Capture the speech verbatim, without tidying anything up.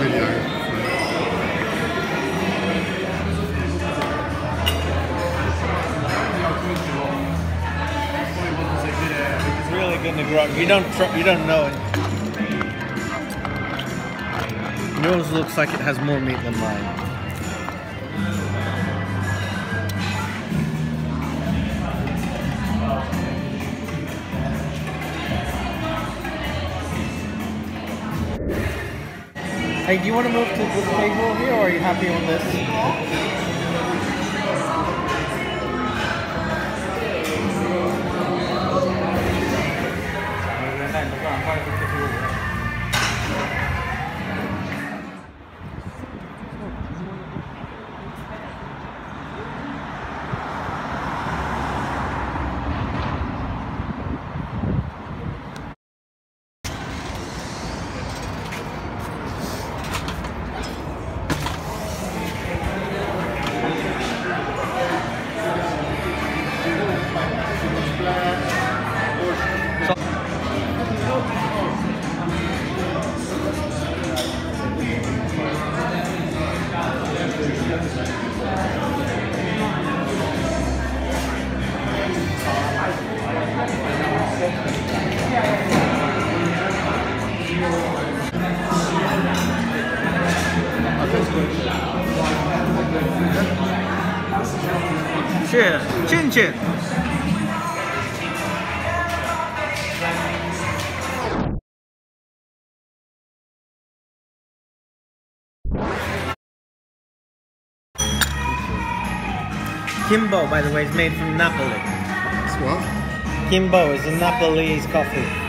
video. It's really good to grow. You don't tr you don't know it. Yours looks like it has more meat than mine. Hey, do you want to move to this table here, or are you happy on this? Cheers, chin chin. Kimbo, by the way, is made from Napoli. It's what? Kimbo is a Nepalese coffee.